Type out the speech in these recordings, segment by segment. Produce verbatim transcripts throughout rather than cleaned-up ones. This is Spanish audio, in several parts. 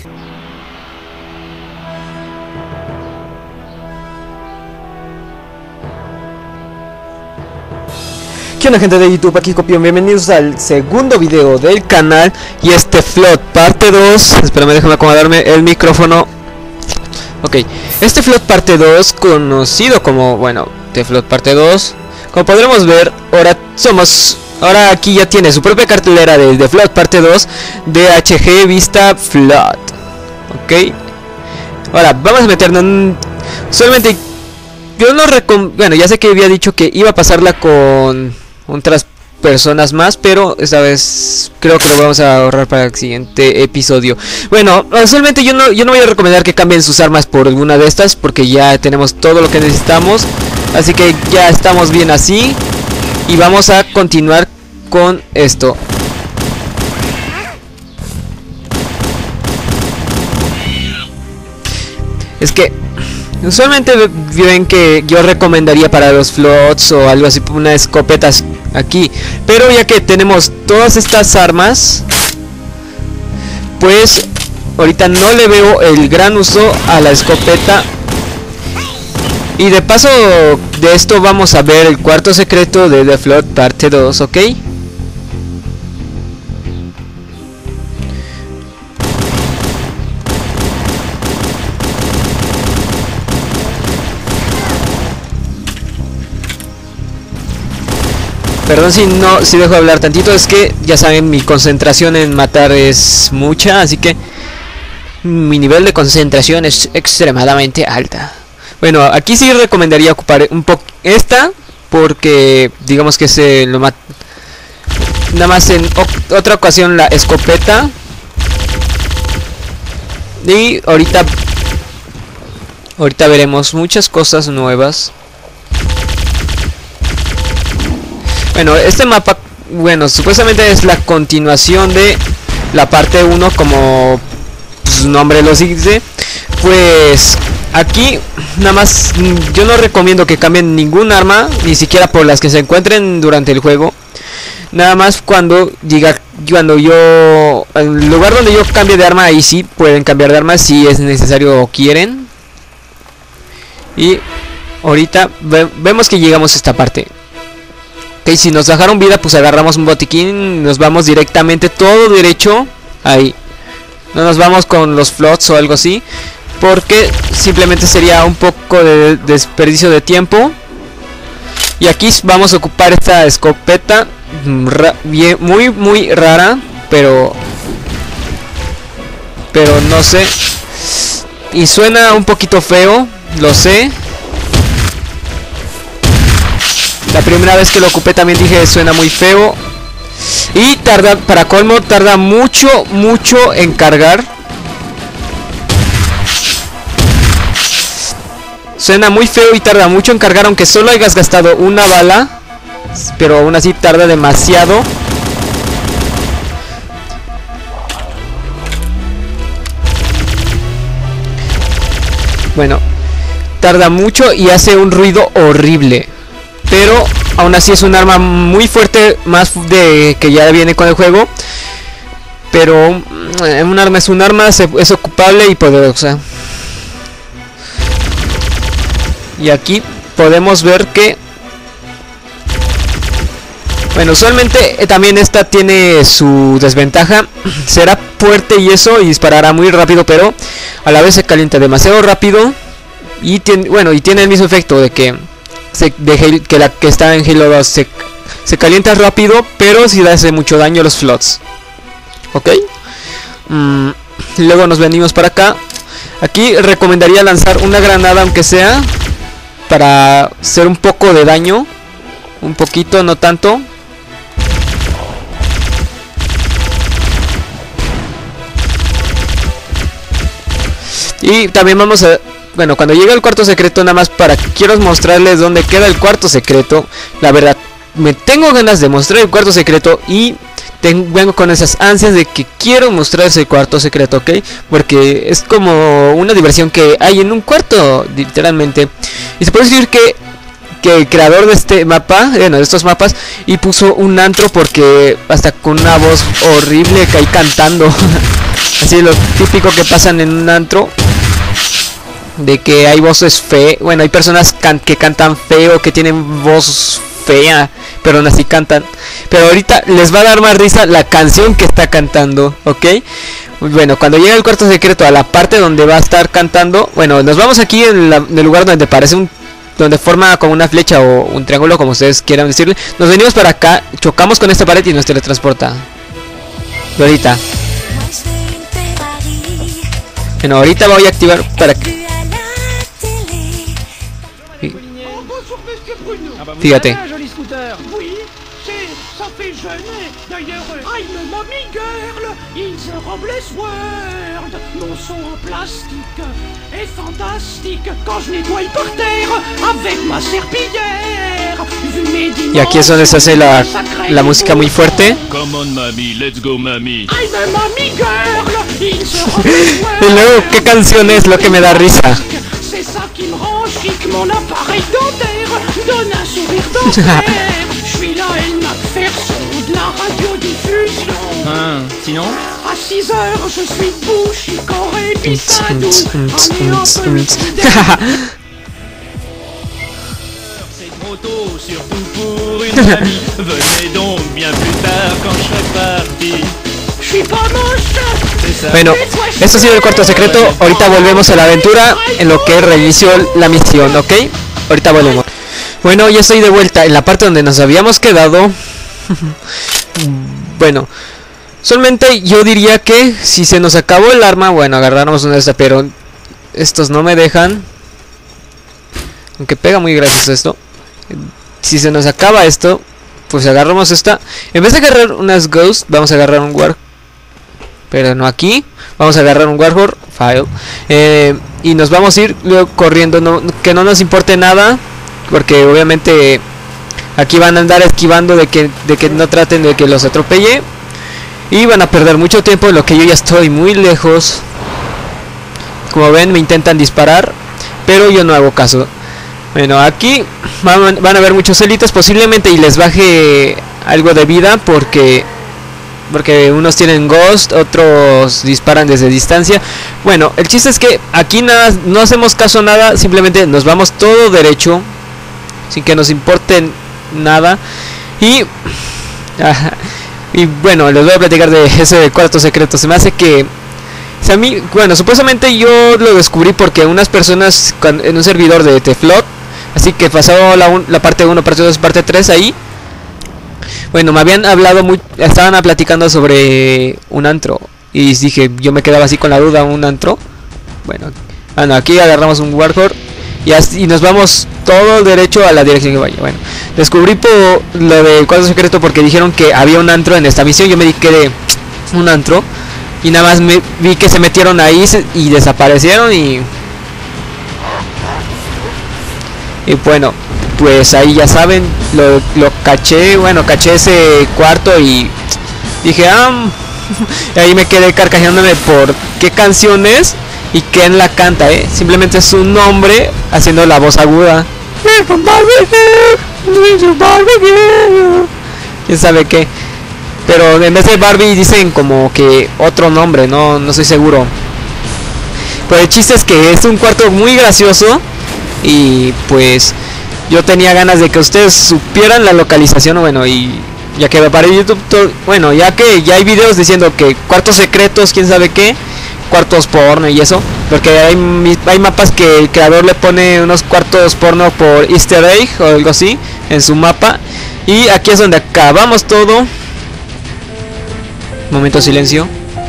¿Qué onda, gente de YouTube? Aquí Copión, bienvenidos al segundo video del canal y este Flood parte dos. Espérame, déjame acomodarme el micrófono. Ok, este Flood parte dos, conocido como, bueno, The Flood parte dos. Como podremos ver, ahora somos, ahora aquí ya tiene su propia cartelera de The Flood parte dos de H G Vista Flood. Ok, ahora vamos a meternos en, solamente yo no recom... Bueno, ya sé que había dicho que iba a pasarla con otras personas más, pero esta vez creo que lo vamos a ahorrar para el siguiente episodio. Bueno, usualmente yo no, yo no voy a recomendar que cambien sus armas por alguna de estas, porque ya tenemos todo lo que necesitamos. Así que ya estamos bien así. Y vamos a continuar con esto. Es que usualmente ven que yo recomendaría para los Floods o algo así una escopeta aquí, pero ya que tenemos todas estas armas, pues ahorita no le veo el gran uso a la escopeta. Y de paso de esto vamos a ver el cuarto secreto de The Flood parte dos, ¿ok? Perdón si no, si dejo de hablar tantito, es que ya saben, mi concentración en matar es mucha, así que mi nivel de concentración es extremadamente alta. Bueno, aquí sí recomendaría ocupar un poco esta, porque digamos que se lo mata. Nada más en otra ocasión la escopeta. Y ahorita, ahorita veremos muchas cosas nuevas. Bueno, este mapa, bueno, supuestamente es la continuación de la parte uno, como su nombre lo dice. Pues aquí nada más yo no recomiendo que cambien ningún arma, ni siquiera por las que se encuentren durante el juego. Nada más cuando diga, cuando yo, en el lugar donde yo cambie de arma, ahí sí pueden cambiar de arma si es necesario o quieren. Y ahorita ve, vemos que llegamos a esta parte. Ok, si nos bajaron vida, pues agarramos un botiquín, nos vamos directamente todo derecho ahí. No nos vamos con los Floods o algo así, porque simplemente sería un poco de desperdicio de tiempo. Y aquí vamos a ocupar esta escopeta bien, muy muy rara, pero pero no sé, y suena un poquito feo, lo sé. La primera vez que lo ocupé también dije suena muy feo. Y tarda, para colmo, tarda mucho, mucho en cargar. Suena muy feo y tarda mucho en cargar, aunque solo hayas gastado una bala. Pero aún así tarda demasiado. Bueno, tarda mucho y hace un ruido horrible. Pero aún así es un arma muy fuerte, más de que ya viene con el juego. Pero un arma es un arma, es ocupable y poderosa. Y aquí podemos ver que, bueno, usualmente eh, también esta tiene su desventaja. Será fuerte y eso, y disparará muy rápido, pero a la vez se calienta demasiado rápido. Y tiene, bueno, y tiene el mismo efecto de que Se, de que la que está en Halo dos se, se calienta rápido, pero si le hace mucho daño a los Floods. Ok, mm, luego nos venimos para acá. Aquí recomendaría lanzar una granada, aunque sea, para hacer un poco de daño. Un poquito, no tanto. Y también vamos a... Bueno, cuando llegue el cuarto secreto, nada más para quiero mostrarles dónde queda el cuarto secreto. La verdad, me tengo ganas de mostrar el cuarto secreto y tengo, vengo con esas ansias de que quiero mostrarles el cuarto secreto, ¿ok? Porque es como una diversión que hay en un cuarto, literalmente. Y se puede decir que, que el creador de este mapa, bueno, de estos mapas, y puso un antro porque hasta con una voz horrible que hay cantando. Así lo típico que pasan en un antro, de que hay voces feas. Bueno, hay personas can que cantan feo, que tienen voz fea, pero aún así cantan. Pero ahorita les va a dar más risa la canción que está cantando, ¿ok? Bueno, cuando llegue el cuarto secreto a la parte donde va a estar cantando, bueno, nos vamos aquí en, la, en el lugar donde parece un, donde forma como una flecha o un triángulo, como ustedes quieran decirle. Nos venimos para acá, chocamos con esta pared y nos teletransporta. Y ahorita, bueno, ahorita voy a activar para que... Fíjate. Y aquí es donde se hace la, la música muy fuerte. Y luego, ¿qué canción es lo que me da risa? Ah, sinon à six heures je suis bouche, coré, pissado. c'est trop tôt, surtout pour une amie. Venez donc bien plus tard quand je serai parti. Je suis pas moche. Bueno, esto ha sido el cuarto secreto. Ahorita volvemos a la aventura en lo que reinició la misión, ¿ok? Ahorita volvemos. Bueno, ya estoy de vuelta en la parte donde nos habíamos quedado. Bueno, solamente yo diría que si se nos acabó el arma, bueno, agarramos una de estas, pero estos no me dejan. Aunque pega muy gracias esto. Si se nos acaba esto, pues agarramos esta. En vez de agarrar unas Ghost, vamos a agarrar un War. Pero no aquí. Vamos a agarrar un Warhorse File. Eh, y nos vamos a ir luego corriendo. No, que no nos importe nada. Porque obviamente aquí van a andar esquivando de que, de que no traten de que los atropelle. Y van a perder mucho tiempo en lo que yo ya estoy muy lejos. Como ven, me intentan disparar, pero yo no hago caso. Bueno, aquí van, van a ver muchos élites posiblemente y les baje algo de vida porque porque unos tienen Ghost, otros disparan desde distancia. Bueno, el chiste es que aquí nada, no hacemos caso a nada, simplemente nos vamos todo derecho sin que nos importe nada. Y y bueno, les voy a platicar de ese cuarto secreto. Se me hace que o sea, a mí, bueno, supuestamente yo lo descubrí porque unas personas en un servidor de Teflot, así que pasó la, un, la parte uno, parte dos, parte tres ahí. Bueno, me habían hablado muy, estaban platicando sobre un antro y dije, yo me quedaba así con la duda, un antro. Bueno, bueno, aquí agarramos un Warhorse y, así, y nos vamos todo derecho a la dirección que vaya. Bueno, descubrí por lo del cuadro secreto porque dijeron que había un antro en esta misión. Yo me dije de un antro y nada más me vi que se metieron ahí y desaparecieron y y bueno, pues ahí ya saben, lo, lo caché, bueno, caché ese cuarto y dije, ah, y ahí me quedé carcajeándome por qué canción es y quién la canta, eh, simplemente es un hombre haciendo la voz aguda. Quién sabe qué, pero en vez de Barbie dicen como que otro nombre, no, no estoy seguro. Pero el chiste es que es un cuarto muy gracioso y pues yo tenía ganas de que ustedes supieran la localización, bueno, y ya que para YouTube, todo, bueno, ya que ya hay videos diciendo que cuartos secretos, quién sabe qué, cuartos porno y eso, porque hay, hay mapas que el creador le pone unos cuartos porno por Easter egg o algo así en su mapa. Y aquí es donde acabamos todo. Momento de silencio.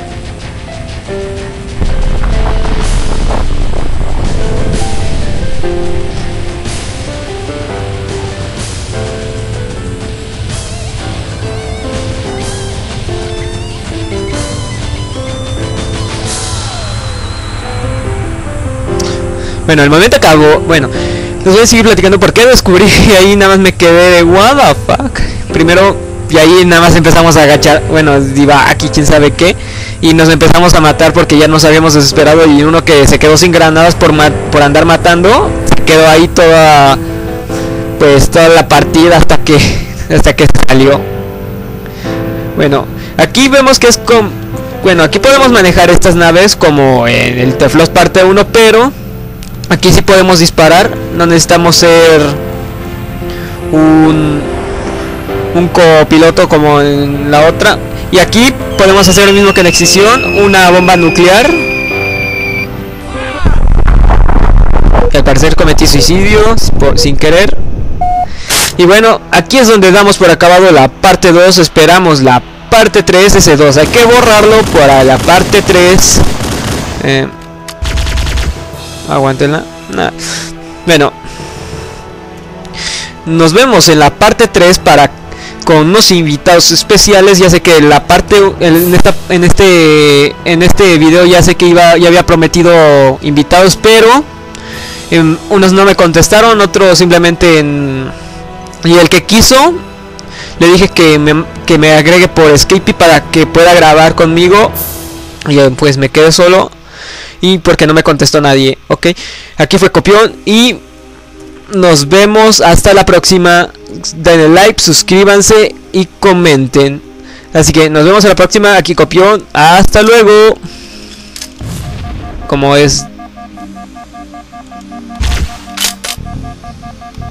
Bueno, el momento acabó. Bueno, les voy a seguir platicando porque descubrí y ahí nada más me quedé de what the fuck. Primero, y ahí nada más empezamos a agachar, bueno, iba aquí quién sabe qué, y nos empezamos a matar porque ya nos habíamos desesperado y uno que se quedó sin granadas por ma por andar matando, se quedó ahí toda, pues toda la partida hasta que hasta que salió. Bueno, aquí vemos que es con bueno, aquí podemos manejar estas naves como en el Teflos parte uno, pero aquí sí podemos disparar. No necesitamos ser un, un copiloto como en la otra. Y aquí podemos hacer lo mismo que en Extinción, una bomba nuclear. Que al parecer cometí suicidio por, sin querer. Y bueno, aquí es donde damos por acabado la parte dos. Esperamos la parte tres de ese dos. Hay que borrarlo para la parte tres. Eh, aguántenla. Nah. Bueno, nos vemos en la parte tres para con unos invitados especiales. Ya sé que la parte en esta en este en este video ya sé que iba ya había prometido invitados, pero eh, unos no me contestaron, otros simplemente en, y el que quiso le dije que me, que me agregue por Skype para que pueda grabar conmigo, y pues me quedé solo y porque no me contestó nadie. Ok, aquí fue Copión y nos vemos hasta la próxima. Denle like, suscríbanse y comenten. Así que nos vemos en la próxima. Aquí Copión. Hasta luego. Como es.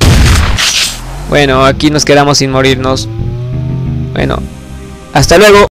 Bueno, aquí nos quedamos sin morirnos. Bueno, hasta luego.